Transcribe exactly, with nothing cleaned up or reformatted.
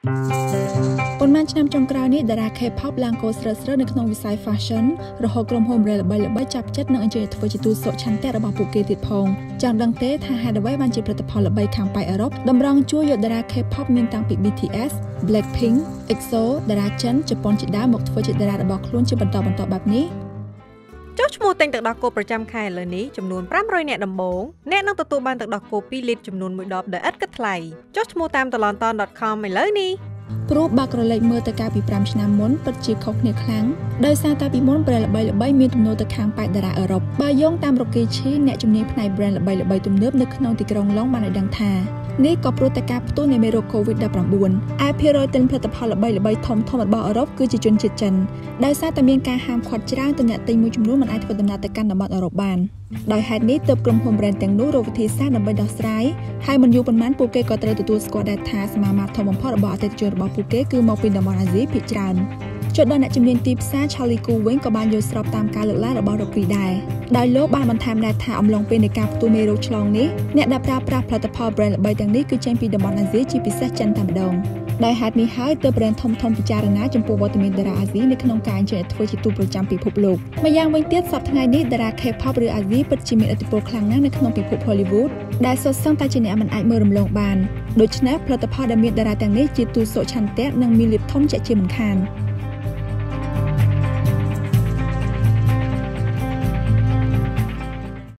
ប៉ុន្មានឆ្នាំចុងក្រោយនេះតារា K-pop ឡើងកោស្រើស្រើនៅក្នុងវិស័យ fashion រហូតក្រុមហ៊ុនល្បីៗចាប់ចិត្តនិងអញ្ជើញធ្វើជាទូតសុឆន្ទៈរបស់ពួកគេទៀតផងចង់ដឹងទេថាហេតុអ្វីបានជាផលិតផលល្បីខាងប៉ែកអឺរ៉ុបតម្រង់ជួយយកតារា K-pop មានតាំងពី B T S Blackpink អ៊ីក្សអូ តារាចិនជប៉ុនជាដើមមកធ្វើជាតារារបស់ខ្លួនជាបន្តបន្ទាប់បែបនេះចុះឈ្មោះទិញទឹកដោះគោប្រចាំខែឥឡូវនេះចំនួនfive hundredនាក់ដំបូងអ្នកនឹងទទួលបានទឹកដោះគោtwoលីត្រចំនួនoneដបដោយឥតគិតថ្លៃចុះឈ្មោះតាម talonton dot com ឥឡូវនេះព្រោះបើក្រឡេកមើលទៅកាលពីfiveឆ្នាំមុនពិតជាខុសគ្នាខ្លាំងដោយសារតែពីមុន brand ល្បីៗមានទំនោរទៅខាងប៉ែកតារាអឺរ៉ុបបើយោងតាមរកគេឈីអ្នកជំនាញផ្នែក brand ល្បីៗទំនើបនៅក្នុងទីក្រុងឡុងបានឲ្យដឹងថានេះក៏ព្រោះតែការផ្ទុះនៃមេរោគ COVID nineteen ឯភាគរយទិញផលិតផលល្បីៗធំៗរបស់អឺរ៉ុបគឺជាជនជាតិចិនដោយសារតែមានការហាមឃាត់ច្រើនទៅអ្នកទិញមួយចំនួនមិនអាចធ្វើដំណើរទៅកាន់តំបន់អឺរ៉ុបបានដោយហេតុនេះទើបក្រុមហ៊ុន brand ទាំងនោះរកវិធីសាស្ត្រដើម្បីដោះស្រាយហើយមិនយូរប៉ុន្មានពួកគេក៏ត្រូវទទួលស្គាល់ដែរថាសមាមាត្រធំបំផុតរបស់អតិថិជនរបស់ពួកគេគឺមកពីតំបន់អាស៊ីភាគច្រើនចុះដល់អ្នកជំនាញទីផ្សារ Charlie Ku វិញក៏បានយល់ស្របតាមការលើកឡើងរបស់រកពីដែរដោយលោកបានបន្ថែមដែរថាអំឡុងពេលនៃការផ្ទុះមេរោគឆ្លងនេះអ្នកដែលប្រើប្រាស់ផលិតផល brand ល្បីទាំងនេះគឺចេញពីតំបន់អាស៊ីជាពិសេសចិនតែម្ដងដោយហេតុនេះហើយទើប brand ធំៗពិចារណាចំពោះវត្តមានតារាអាស៊ីនៅក្នុងការអញ្ជើញធ្វើជាទូតប្រចាំពិភពលោកម្យ៉ាងវិញទៀតសប្តាហ៍ថ្ងៃនេះតារា K-pop ឬអាស៊ីពិតជាមានឥទ្ធិពលខ្លាំងណាស់នៅក្នុងពិភព Hollywood ដែលសុទ្ធសឹងតែជាអ្នកមិនអាចមើលរំលងបានដូច្នេះផលិតផលដែលមានតារាទាំងនេះជាទូតសុឆន្ទៈនិងមានលៀបធំជាក់ជាមិនខាន